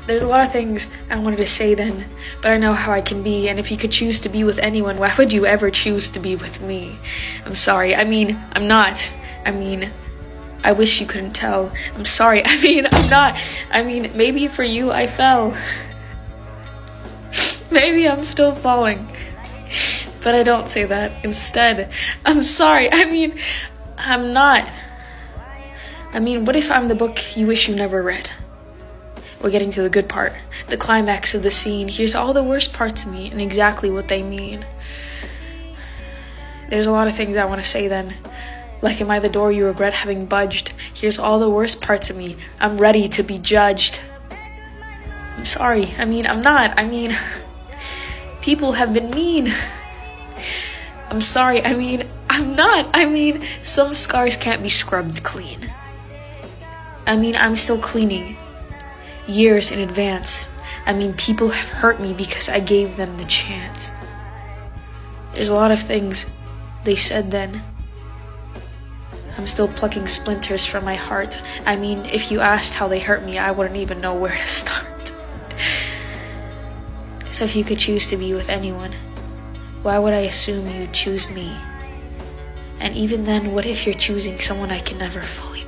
there's a lot of things I wanted to say then, but I know how I can be, and if you could choose to be with anyone, why would you ever choose to be with me? I'm sorry. I mean, I'm not. I mean, I wish you couldn't tell. I'm sorry. I mean, I'm not. I mean, maybe for you I fell. Maybe I'm still falling. But I don't say that. Instead, I'm sorry. I mean, I'm not. I mean, what if I'm the book you wish you never read? We're getting to the good part, the climax of the scene. Here's all the worst parts of me and exactly what they mean. There's a lot of things I want to say then. Like, am I the door you regret having budged? Here's all the worst parts of me. I'm ready to be judged. I'm sorry. I mean, I'm not. I mean, people have been mean. I'm sorry. I mean, I'm not. I mean, some scars can't be scrubbed clean. I mean, I'm still cleaning. Years in advance. I mean, people have hurt me because I gave them the chance. There's a lot of things they said then. I'm still plucking splinters from my heart. I mean, if you asked how they hurt me, I wouldn't even know where to start. So if you could choose to be with anyone, why would I assume you'd choose me? And even then, what if you're choosing someone I can never fully